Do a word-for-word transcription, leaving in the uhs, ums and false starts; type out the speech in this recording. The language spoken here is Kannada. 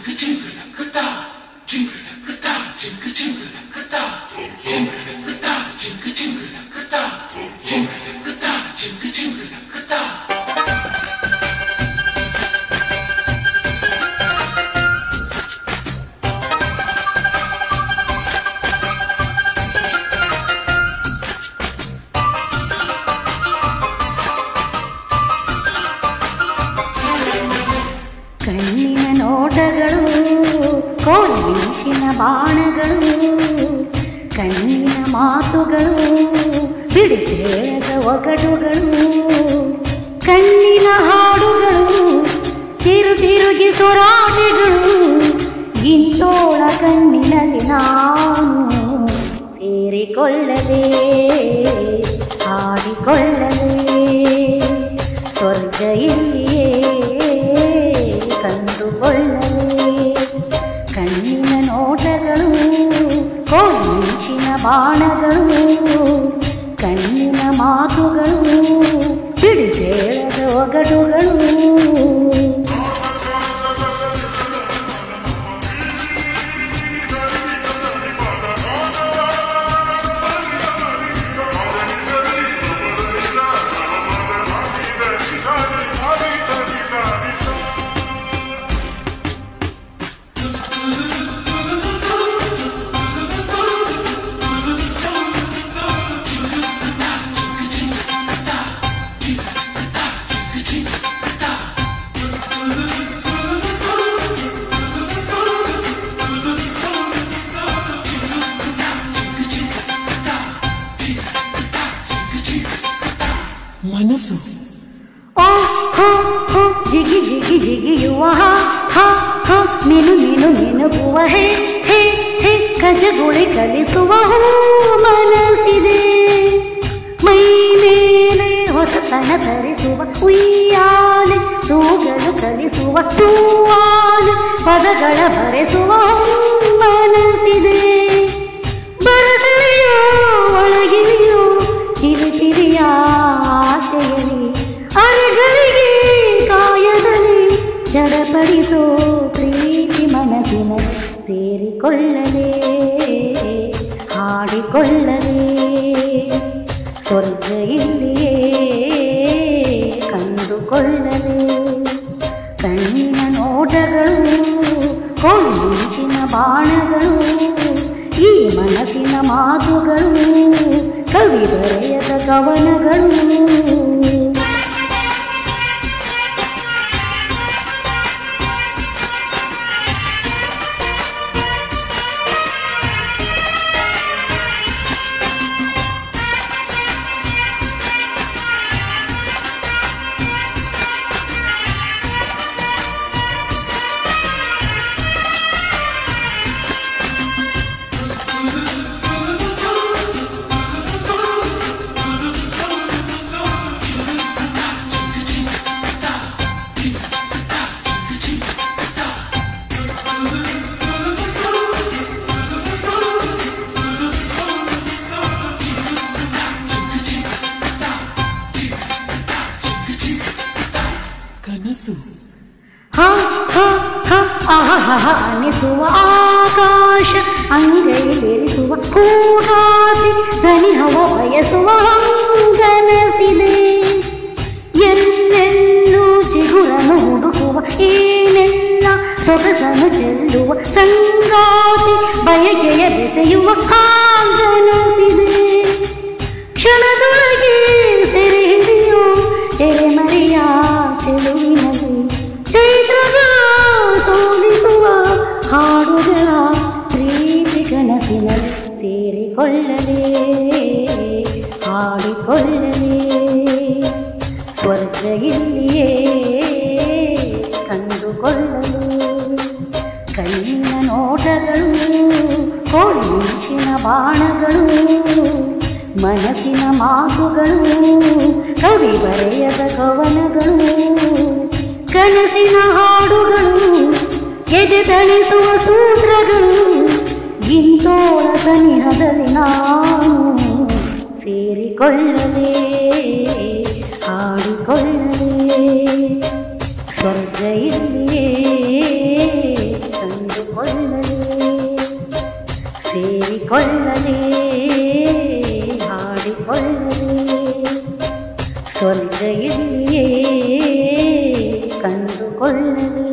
ಅನಿಸುವ ಆಕಾಶ ಅಂಗೈಲಿರಿಸುವ ಕೂಗಾಸಿ ದನಿಹವ ಬಯಸುವ ಹಂಗನಸಿದೆ. ಎಲ್ಲೆಲ್ಲೂ ಚಿಗುರನು ಹುಡುಕುವ ಏನೆಲ್ಲ ಸೊಗಸನು ಚೆಲ್ಲುವ ಸಂಗಾತಿ ಬಯಕೆಯ ಬೆಸೆಯುವ ಹಾಗನಸಿದೆ. ಕ್ಷಣದೊಳಗೆ ಸೆರೆ ಹಿಡಿಯೋ ಎಲೆಮರೆಯ ಚೆಲುವಿನಲ್ಲಿ ಚೈತ್ರದ ಸೋಲಿಸುವ ಹಾಡುಗಳ ಪ್ರೀತಿ ಕನಸಿನಲ್ಲಿ ಸೇರಿಕೊಳ್ಳಲೇ ಹಾಡಿಕೊಳ್ಳಲೇ ಸ್ವರ್ಗ ಇಲ್ಲಿಯೇ ಕಂಡುಕೊಳ್ಳಲು. ಕಣ್ಣಿನ ನೋಟಗಳು ಕೋಲಿನ ಬಾಣಗಳು ಮನಸ್ಸಿನ ಮಾತುಗಳು ಕವಿ ಬರೆಯದ ಕವನಗಳು ಕನಸಿನ ಹಾಡುಗಳು ಎದೆ ತಣಿಸುವ ಸೂತ್ರಗಳು ಇಂತೋಳ ಸನಿಹದಲ್ಲಿ ನಾನು ಸೇರಿಕೊಳ್ಳಲೇ ಹಾಡಿಕೊಳ್ಳಲೇ ಸ್ವರ್ಗ ಇಲ್ಲಿಯೇ ಹಾಡಿಕೊಳ್ಳದೆ ಹಾಡಿಕೊಳ್ಳದೆ ಸ್ವರ್ಗ ಎಲ್ಲಿಯೇ ಕಂಡುಕೊಳ್ಳದೆ